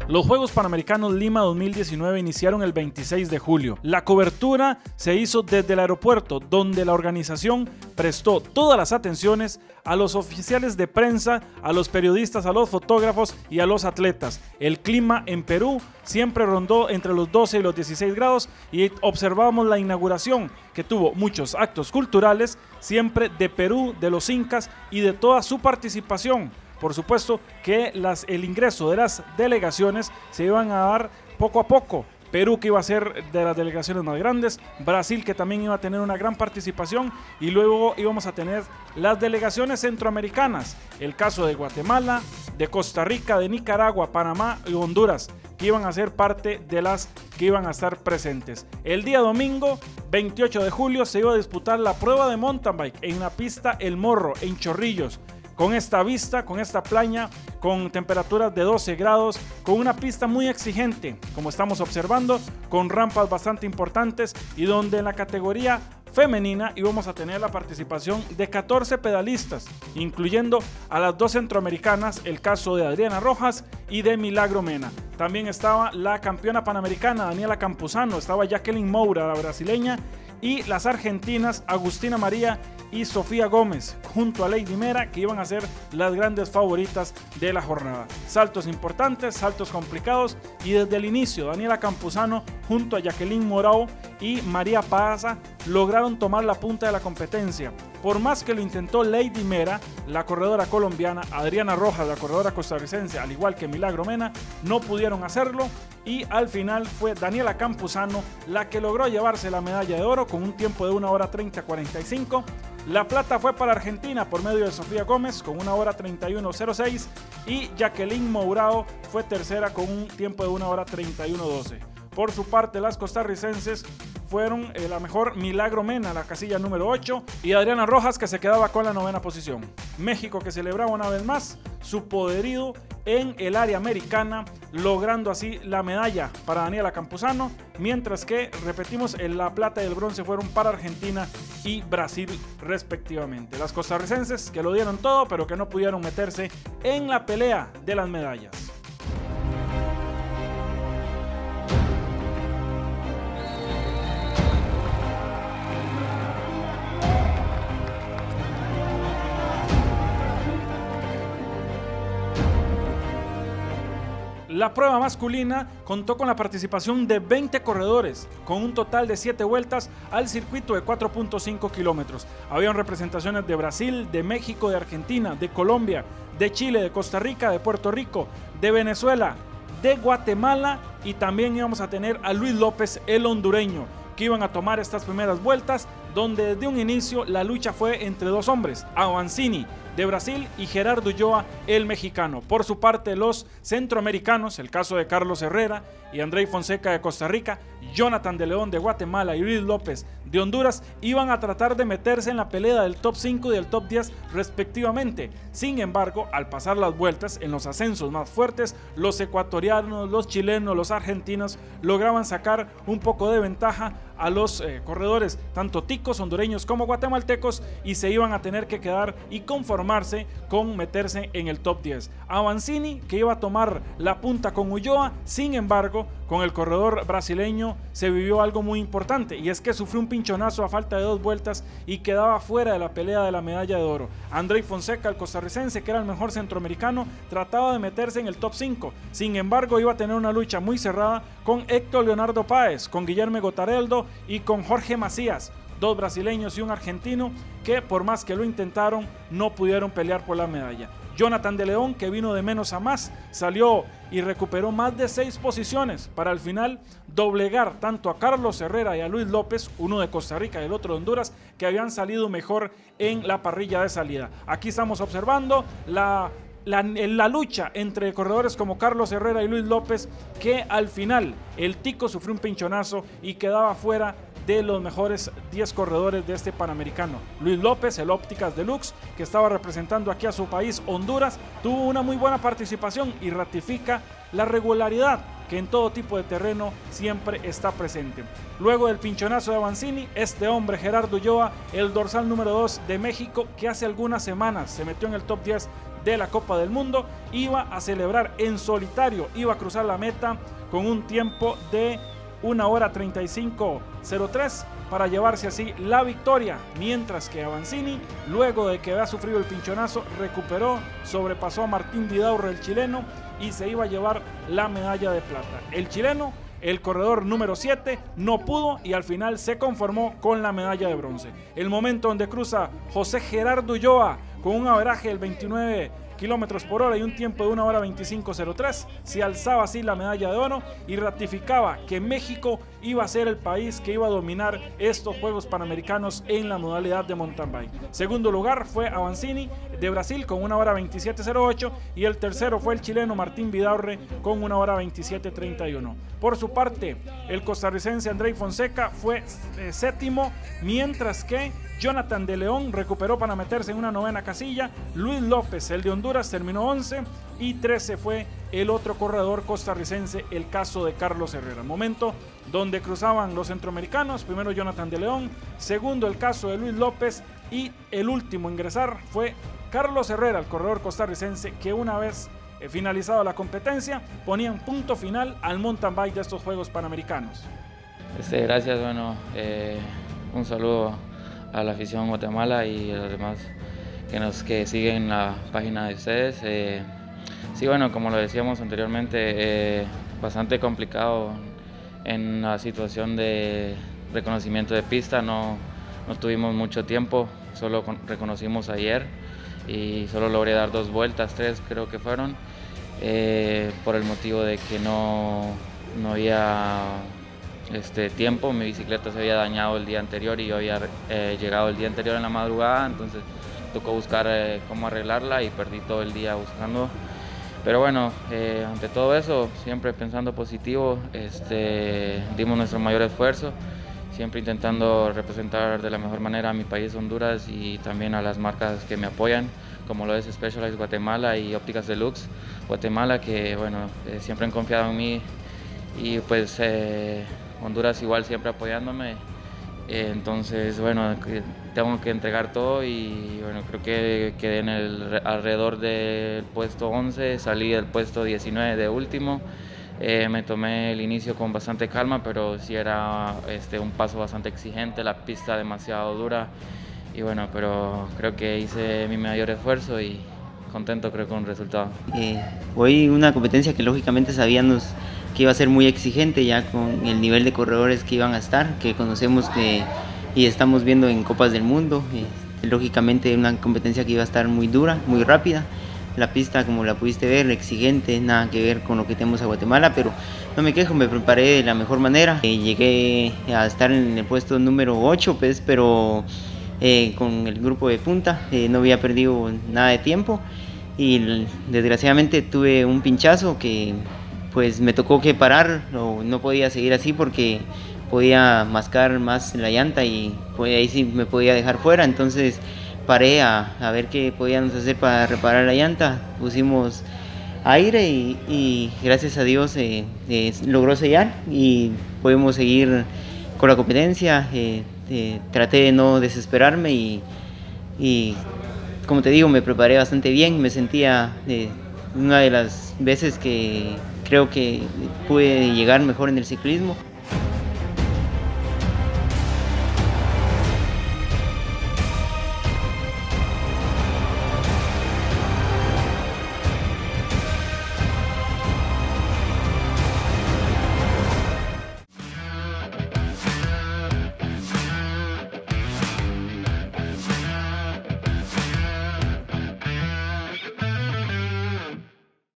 Los Juegos Panamericanos Lima 2019 iniciaron el 26 de julio. La cobertura se hizo desde el aeropuerto, donde la organización prestó todas las atenciones a los oficiales de prensa, a los periodistas, a los fotógrafos y a los atletas. El clima en Perú siempre rondó entre los 12 y los 16 grados y observamos la inauguración que tuvo muchos actos culturales, siempre de Perú, de los incas y de toda su participación. Por supuesto que el ingreso de las delegaciones se iban a dar poco a poco. Perú, que iba a ser de las delegaciones más grandes, Brasil, que también iba a tener una gran participación, y luego íbamos a tener las delegaciones centroamericanas, el caso de Guatemala, de Costa Rica, de Nicaragua, Panamá y Honduras, que iban a ser parte de las que iban a estar presentes. El día domingo 28 de julio se iba a disputar la prueba de mountain bike en la pista El Morro, en Chorrillos, con esta vista, con esta playa, con temperaturas de 12 grados, con una pista muy exigente, como estamos observando, con rampas bastante importantes, y donde en la categoría femenina íbamos a tener la participación de 14 pedalistas, incluyendo a las dos centroamericanas, el caso de Adriana Rojas y de Milagro Mena. También estaba la campeona panamericana Daniela Campuzano, estaba Jacqueline Moura, la brasileña, y las argentinas Agustina María y Sofía Gómez, junto a Lady Mera, que iban a ser las grandes favoritas de la jornada. Saltos importantes, saltos complicados, y desde el inicio Daniela Campuzano junto a Jacqueline Morao y María Paaza lograron tomar la punta de la competencia. Por más que lo intentó Lady Mera, la corredora colombiana, Adriana Rojas, la corredora costarricense, al igual que Milagro Mena, no pudieron hacerlo, y al final fue Daniela Campuzano la que logró llevarse la medalla de oro con un tiempo de 1 hora 30:45. La plata fue para Argentina por medio de Sofía Gómez con 1 hora 31:06, y Jacqueline Mourao fue tercera con un tiempo de 1 hora 31:12. Por su parte, las costarricenses fueron la mejor Milagro Mena, la casilla número 8, y Adriana Rojas, que se quedaba con la 9ª posición. México, que celebraba una vez más su poderío en el área americana, logrando así la medalla para Daniela Campuzano, mientras que, repetimos, la plata y el bronce fueron para Argentina y Brasil respectivamente. Las costarricenses que lo dieron todo, pero que no pudieron meterse en la pelea de las medallas. La prueba masculina contó con la participación de 20 corredores, con un total de 7 vueltas al circuito de 4.5 kilómetros. Habían representaciones de Brasil, de México, de Argentina, de Colombia, de Chile, de Costa Rica, de Puerto Rico, de Venezuela, de Guatemala, y también íbamos a tener a Luis López, el hondureño, que iban a tomar estas primeras vueltas, donde desde un inicio la lucha fue entre dos hombres, Avancini de Brasil y Gerardo Ulloa, el mexicano. Por su parte, los centroamericanos, el caso de Carlos Herrera y Andrei Fonseca de Costa Rica, Jonathan de León de Guatemala y Luis López de Honduras, iban a tratar de meterse en la pelea del top 5 y del top 10 respectivamente. Sin embargo, al pasar las vueltas en los ascensos más fuertes, los ecuatorianos, los chilenos, los argentinos lograban sacar un poco de ventaja a los corredores, tanto ticos, hondureños como guatemaltecos, y se iban a tener que quedar y conformarse con meterse en el top 10. Avancini, que iba a tomar la punta con Ulloa, sin embargo, con el corredor brasileño se vivió algo muy importante, y es que sufrió un pinchonazo a falta de 2 vueltas y quedaba fuera de la pelea de la medalla de oro. Andrei Fonseca, el costarricense, que era el mejor centroamericano, trataba de meterse en el top 5, sin embargo iba a tener una lucha muy cerrada con Héctor Leonardo Páez, con Guillermo Gotareldo y con Jorge Macías, 2 brasileños y un argentino, que por más que lo intentaron no pudieron pelear por la medalla. Jonathan de León, que vino de menos a más, salió y recuperó más de 6 posiciones para al final doblegar tanto a Carlos Herrera y a Luis López, uno de Costa Rica y el otro de Honduras, que habían salido mejor en la parrilla de salida. Aquí estamos observando la lucha entre corredores como Carlos Herrera y Luis López, que al final el tico sufrió un pinchonazo y quedaba fuera de los mejores 10 corredores de este Panamericano. Luis López, el Ópticas Deluxe, que estaba representando aquí a su país, Honduras, tuvo una muy buena participación y ratifica la regularidad que en todo tipo de terreno siempre está presente. Luego del pinchonazo de Avancini, este hombre, Gerardo Ulloa, el dorsal número 2 de México, que hace algunas semanas se metió en el top 10 de la Copa del Mundo, iba a celebrar en solitario, iba a cruzar la meta con un tiempo de 1 hora 35:03 para llevarse así la victoria, mientras que Avancini, luego de que había sufrido el pinchonazo, recuperó, sobrepasó a Martín Vidaurre, el chileno, y se iba a llevar la medalla de plata. El chileno, el corredor número 7, no pudo y al final se conformó con la medalla de bronce. El momento donde cruza José Gerardo Ulloa con un averaje del 29 kilómetros por hora y un tiempo de 1 hora 25:03, se alzaba así la medalla de oro y ratificaba que México iba a ser el país que iba a dominar estos Juegos Panamericanos en la modalidad de mountain bike. Segundo lugar fue Avancini de Brasil con 1 hora 27:08 y el tercero fue el chileno Martín Vidaurre con 1 hora 27:31. Por su parte, el costarricense Andrei Fonseca fue séptimo, mientras que Jonathan de León recuperó para meterse en una novena casilla. Luis López, el de Honduras, terminó 11 y 13 fue el otro corredor costarricense, el caso de Carlos Herrera. Momento donde cruzaban los centroamericanos, primero Jonathan de León, segundo el caso de Luis López y el último a ingresar fue Carlos Herrera, el corredor costarricense, que una vez finalizada la competencia ponían punto final al mountain bike de estos Juegos Panamericanos. Gracias, un saludo a la afición de Guatemala y a los demás que siguen la página de ustedes. Sí, como lo decíamos anteriormente, bastante complicado en la situación de reconocimiento de pista. No tuvimos mucho tiempo, solo reconocimos ayer y solo logré dar 2 vueltas, 3 creo que fueron, por el motivo de que no había tiempo. Mi bicicleta se había dañado el día anterior y yo había llegado el día anterior en la madrugada, entonces tocó buscar cómo arreglarla y perdí todo el día buscando. Pero ante todo eso, siempre pensando positivo, dimos nuestro mayor esfuerzo, siempre intentando representar de la mejor manera a mi país, Honduras, y también a las marcas que me apoyan, como lo es Specialized Guatemala y Ópticas Deluxe Guatemala, que siempre han confiado en mí, y pues Honduras igual siempre apoyándome. Entonces tengo que entregar todo y creo que quedé alrededor del puesto 11, salí del puesto 19 de último. Me tomé el inicio con bastante calma, pero sí era un paso bastante exigente, la pista demasiado dura, y pero creo que hice mi mayor esfuerzo y contento creo con el resultado. Hoy una competencia que lógicamente sabíamos que iba a ser muy exigente, ya con el nivel de corredores que iban a estar, que conocemos y estamos viendo en Copas del Mundo. Lógicamente una competencia que iba a estar muy dura, muy rápida. La pista, como la pudiste ver, exigente, nada que ver con lo que tenemos a Guatemala, pero no me quejo, me preparé de la mejor manera. Llegué a estar en el puesto número 8, pero con el grupo de punta, no había perdido nada de tiempo y desgraciadamente tuve un pinchazo que pues me tocó que parar, no podía seguir así porque podía mascar más la llanta y pues ahí sí me podía dejar fuera. Entonces paré a ver qué podíamos hacer para reparar la llanta, pusimos aire y gracias a Dios logró sellar y podemos seguir con la competencia. Traté de no desesperarme y como te digo, me preparé bastante bien, me sentía una de las veces que creo que pude llegar mejor en el ciclismo.